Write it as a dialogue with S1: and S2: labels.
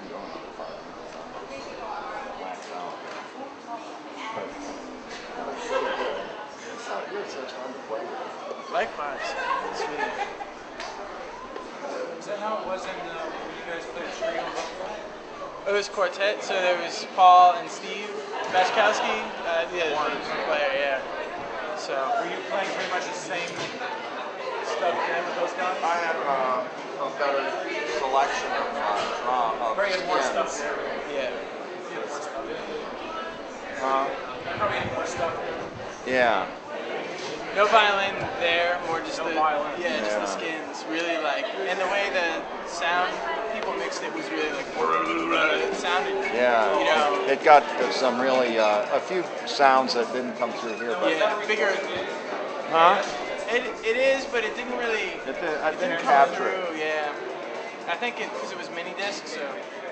S1: You're such fun to play with.
S2: Likewise. Sweet.
S3: Is that how it was when you guys played trio before?
S2: It was quartet, so there was Paul and Steve Bashkowski, the player, yeah. So
S3: Were you playing pretty much the same stuff then with those guys?
S1: I had a better selection of drum.
S3: Probably had more stuff
S1: skins.
S3: there.
S2: yeah.
S3: You had more stuff.
S1: Uh,
S3: Probably had more stuff there.
S1: yeah.
S2: No violin there, more just
S3: No
S2: the
S3: violin.
S2: yeah, just the skins. Really like, and the way the sound people mixed it was really like it sounded.
S1: Yeah.
S2: You know.
S1: It got some really a few sounds that didn't come through here, but
S2: Yeah, bigger.
S1: huh?
S2: It is, but it didn't really.
S1: I
S2: It
S1: didn't
S2: come
S1: capture it.
S2: through. Yeah. I think it because it was mini disc, so.